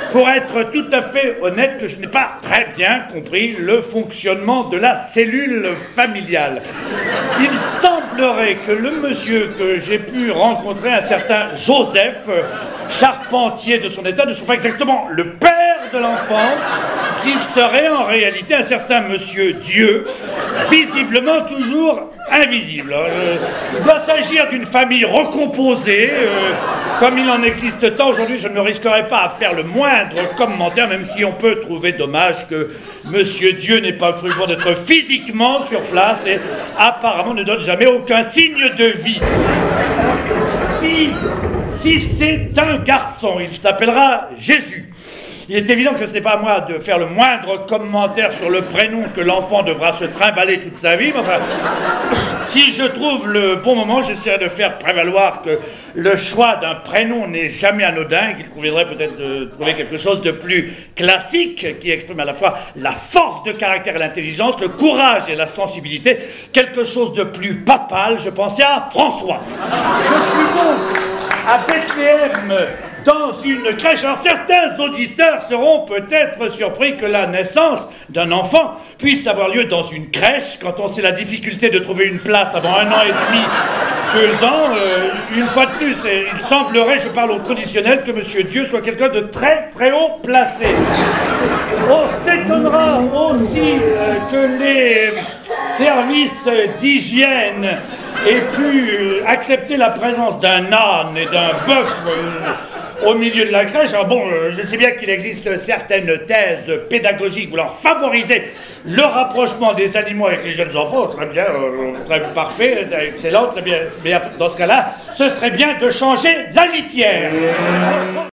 pour être tout à fait honnête, que je n'ai pas très bien compris le fonctionnement de la cellule familiale. Il semblerait que le monsieur que j'ai pu rencontrer, un certain Joseph, charpentier de son état, ne soit pas exactement le père de l'enfant, qui serait en réalité un certain monsieur Dieu, visiblement toujours invisible. Il doit s'agir d'une famille recomposée. Comme il en existe tant aujourd'hui, je ne me risquerai pas à faire le moindre commentaire, même si on peut trouver dommage que monsieur Dieu n'ait pas cru bon d'être physiquement sur place et apparemment ne donne jamais aucun signe de vie. Si c'est un garçon, il s'appellera Jésus. Il est évident que ce n'est pas à moi de faire le moindre commentaire sur le prénom que l'enfant devra se trimballer toute sa vie, mais enfin, si je trouve le bon moment, j'essaierai de faire prévaloir que le choix d'un prénom n'est jamais anodin, qu'il conviendrait peut-être de trouver quelque chose de plus classique, qui exprime à la fois la force de caractère et l'intelligence, le courage et la sensibilité, quelque chose de plus papal. Je pensais à François. Je suis donc à Bethléem, dans une crèche. Alors certains auditeurs seront peut-être surpris que la naissance d'un enfant puisse avoir lieu dans une crèche, quand on sait la difficulté de trouver une place avant 1 an et demi, 2 ans. Une fois de plus, il semblerait, je parle au conditionnel, que monsieur Dieu soit quelqu'un de très très haut placé. On s'étonnera aussi que les services d'hygiène aient pu accepter la présence d'un âne et d'un bœuf au milieu de la crèche. Alors bon, je sais bien qu'il existe certaines thèses pédagogiques voulant favoriser le rapprochement des animaux avec les jeunes enfants. Très bien, très parfait, excellent, très bien. Mais dans ce cas-là, ce serait bien de changer la litière.